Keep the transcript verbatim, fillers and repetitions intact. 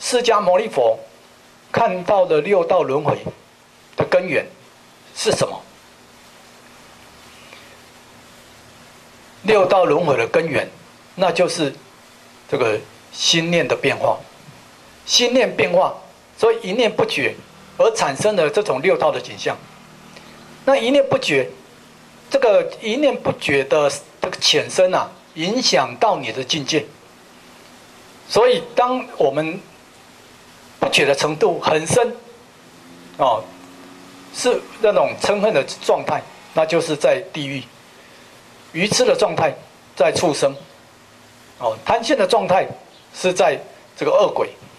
释迦牟尼佛看到的六道轮回的根源是什么？六道轮回的根源，那就是这个心念的变化。心念变化，所以一念不觉，而产生了这种六道的景象。那一念不觉，这个一念不觉的这个浅深啊，影响到你的境界。所以，当我们不觉的程度很深，哦，是那种嗔恨的状态，那就是在地狱；愚痴的状态在畜生，哦，贪心的状态是在这个恶鬼。